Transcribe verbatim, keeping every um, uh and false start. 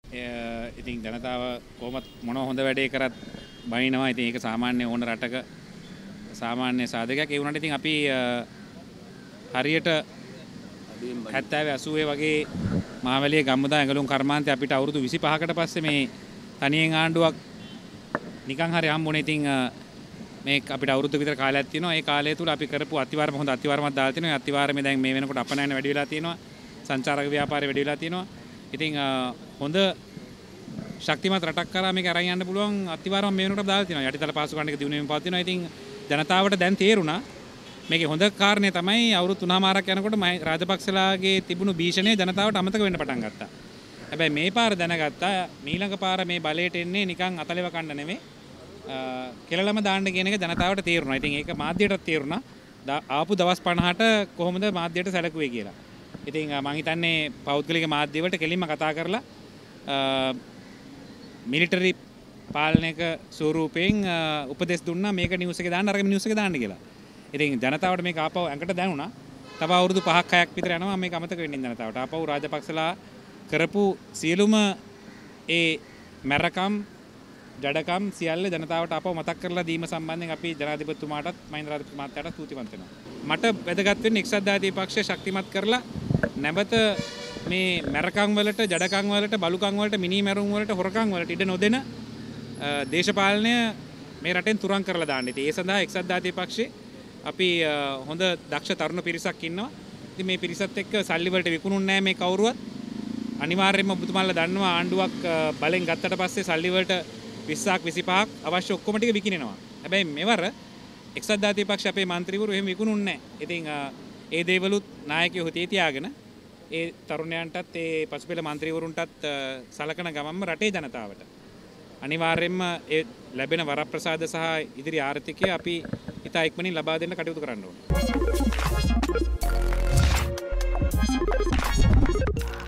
ඉතින් ජනතාව කොහොමත් මොන හොඳ වැඩේ කරත් බනිනවා. ඉතින් ඒක සාමාන්‍ය ඕන රටක සාමාන්‍ය සාධකයක්. ඒ වුණාට ඉතින් අපි හරියට හැත්තෑව අසූවේ වගේ මහවැලිය ගම්මුදා ඇඟලුම් කර්මාන්තය අපිට අවුරුදු විසිපහකට පස්සේ මේ තනියෙන් ආණ්ඩුවක් නිකන් හරි හම්බුනේ. ඉතින් මේ අපිට අවුරුදු විතර කාලයක් තියෙනවා. ඒ කාලය තුල අපි කරපු අතිවාරම හොඳ අතිවාරමක් දාලා තියෙනවා. ඒ අතිවාරමේ දැන් මේ වෙනකොට අපනයන වැඩි වෙලා තියෙනවා. සංචාරක ව්‍යාපාරය වැඩි වෙලා තියෙනවා. ඉතින් හොඳ ශක්තිමත් රටක් කරා මේක අරන් යන්න පුළුවන් අතිවාරම මේ වෙනකොට දාලා තියෙනවා. යටිතල පාසුකම් එක දිනුවෙමින් පවතිනවා. ඉතින් ජනතාවට දැන් තේරුණා මේකේ හොඳ කාරණේ තමයි අවුරුදු තුනමාරක් යනකොට රාජපක්ෂලාගේ තිබුණු භීෂණය ජනතාවට අමතක වෙන්න පටන් ගත්තා. හැබැයි මේ පාර දැනගත්තා මීළඟ පාර මේ බලයට එන්නේ නිකන් අතලෙව කන්න නෙමෙයි කෙලලම දාන්න කියන එක ජනතාවට තේරුණා. ඉතින් ඒක මාධ්‍යයටත් තේරුණා. ආපු දවස් පනහට කොහොමද මාධ්‍යයට සැලකුවේ කියලා. ඉතින් මම හිතන්නේ පෞද්ගලික මාධ්‍ය වලට කෙලින්ම කතා කරලා මිලිටරි පාලනයක ස්වරූපයෙන් උපදෙස් දුන්නා මේක නිවුස් එකේ දාන්න අරගෙන නිවුස් එකේ දාන්න කියලා. ඉතින් ජනතාවට මේක ආපහු ඇඟට දැනුණා. තව අවුරුදු පහක් හයක් විතර යනවා මේක අමතක වෙන්නේ ජනතාවට. ආපහු රාජපක්ෂලා කරපු සියලුම ඒ මැරකම් ජඩකම් සියල්ල ජනතාවට ආපහු මතක් කරලා දීම සම්බන්ධයෙන් අපි ජනාධිපතිතුමාටත් මහින්ද රාජපක්ෂ මහත්තයාටත් ස්තුතිවන්ත වෙනවා. මට වැදගත් වෙන්නේ එක්සත් ජාතික පක්ෂය ශක්තිමත් කරලා නැවත මේ මැරකම් වලට ජඩකම් වලට බලුකම් වලට මිනි මැරුම් වලට හොරකම් වලට ඉඩ නොදෙන දේශපාලනය මේ රටෙන් තුරන් කරලා දාන්න. ඉතින් ඒ සඳහා එක්සත් ජාතික පක්ෂේ අපි හොඳ දක්ෂ තරුණ පිරිසක් ඉන්නවා. ඉතින් මේ පිරිසත් එක්ක සල්ලි වලට විකුණුන්නේ නැහැ මේ කවුරුවත්. අනිවාර්යයෙන්ම ඔබතුමාලා දන්නවා ආණ්ඩුවක් බලෙන් ගත්තට පස්සේ සල්ලි වලට විස්සක් විසිපහක් අවශ්‍ය ඔක්කොම ටික විකිනෙනවා. හැබැයි මෙවර එක්සත් ජාතික පක්ෂ අපේ മന്ത്രിවරු එහෙම විකුණුන්නේ නැහැ. ඉතින් ඒ දේවලුත් නායකයෝ හිතේ තියාගෙන ඒ තරුණයන්ටත් ඒ පසුපෙළ മന്ത്രിවරුන්ටත් සලකන ගමන්ම රටේ ජනතාවට අනිවාර්යයෙන්ම ඒ ලැබෙන වරප්‍රසාද සහ ඉදිරි ආර්ථිකය අපි ඉතා ඉක්මනින් ලබා දෙන්න කටයුතු කරන්න ඕනේ.